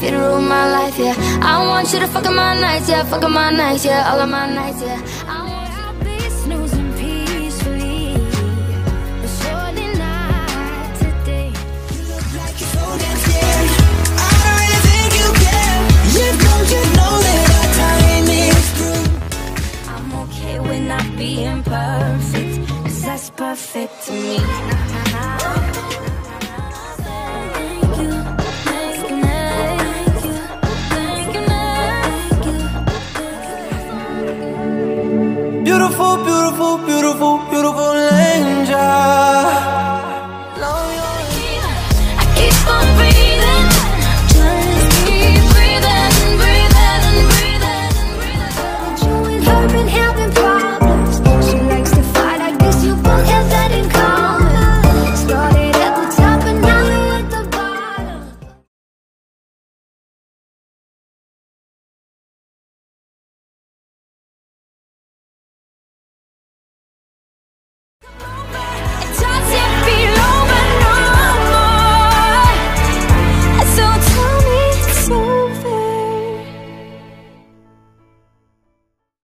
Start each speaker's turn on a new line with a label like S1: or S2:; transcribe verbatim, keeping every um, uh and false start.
S1: you to rule my life, yeah. I want you to fuck up my nights, yeah, fuck up my nights, yeah, all of my nights, yeah. I want you to be snoozing peacefully, but surely not today. You look like you're so damn scared. I don't really think you care. You don't you know that our time is through. I'm okay with not being perfect, 'cause that's perfect to me.
S2: Beautiful, beautiful, beautiful